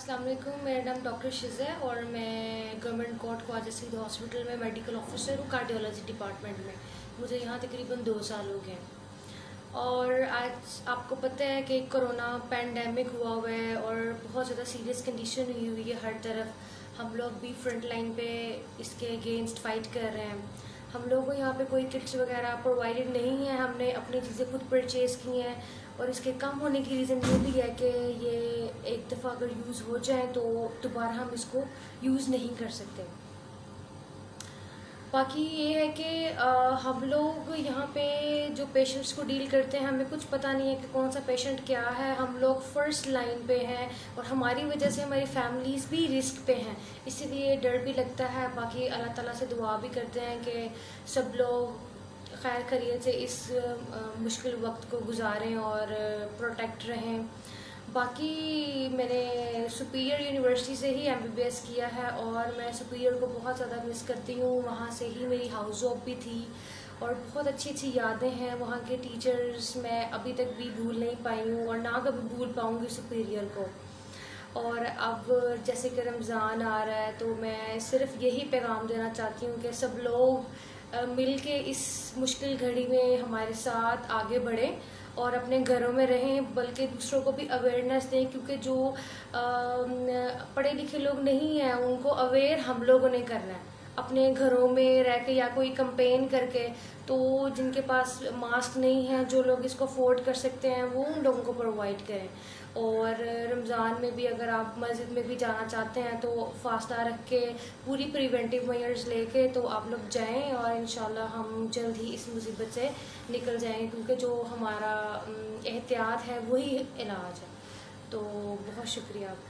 अस्सलाम वालेकुम, मेरा नाम डॉक्टर शिज़ है और मैं government court Khawaja Saeed hospital में मेडिकल ऑफिसर हूँ, कार्डियोलॉजी डिपार्टमेंट में। मुझे यहाँ तकरीबन 2 साल हो गए हैं। और आज आपको पता है कि कोरोना पैंडेमिक हुआ है और बहुत ज़्यादा सीरियस कंडीशन हुई है हर तरफ। हम लोग भी फ्रंट लाइन पे इसके अगेंस्ट फाइट कर रहे हैं। हम लोगों को यहाँ पे कोई किट्स वगैरह प्रोवाइडेड नहीं है, हमने अपनी चीज़ें खुद परचेज़ की हैं। और इसके कम होने की रीज़न ये भी है कि ये एक दफ़ा अगर यूज़ हो जाए तो दोबारा हम इसको यूज़ नहीं कर सकते। बाकी ये है कि हम लोग यहाँ पे जो पेशेंट्स को डील करते हैं, हमें कुछ पता नहीं है कि कौन सा पेशेंट क्या है। हम लोग फर्स्ट लाइन पे हैं और हमारी वजह से हमारी फैमिलीज़ भी रिस्क पे हैं, इसीलिए डर भी लगता है। बाकी अल्लाह ताला से दुआ भी करते हैं कि सब लोग खैर खैरियत से इस मुश्किल वक्त को गुजारें और प्रोटेक्ट रहें। बाकी मैंने सुपीरियर यूनिवर्सिटी से ही MBBS किया है और मैं सुपीरियर को बहुत ज़्यादा मिस करती हूँ। वहाँ से ही मेरी हाउस जॉब भी थी और बहुत अच्छी अच्छी यादें हैं। वहाँ के टीचर्स मैं अभी तक भी भूल नहीं पाई हूँ और ना कभी भूल पाऊँगी सुपीरियर को। और अब जैसे कि रमज़ान आ रहा है तो मैं सिर्फ यही पैगाम देना चाहती हूँ कि सब लोग मिल के इस मुश्किल घड़ी में हमारे साथ आगे बढ़ें और अपने घरों में रहें, बल्कि दूसरों को भी अवेयरनेस दें, क्योंकि जो पढ़े लिखे लोग नहीं हैं उनको अवेयर हम लोगों ने करना है अपने घरों में रह के या कोई कंपेन करके। तो जिनके पास मास्क नहीं है, जो लोग इसको अफोर्ड कर सकते हैं, वो उन लोगों को प्रोवाइड करें। और रमज़ान में भी अगर आप मस्जिद में भी जाना चाहते हैं तो फास्टा रख के पूरी प्रिवेंटिव मेजर्स लेके तो आप लोग जाएं और इंशाल्लाह हम जल्द ही इस मुसीबत से निकल जाएं, क्योंकि जो हमारा एहतियात है वही इलाज है। तो बहुत शुक्रिया आपका।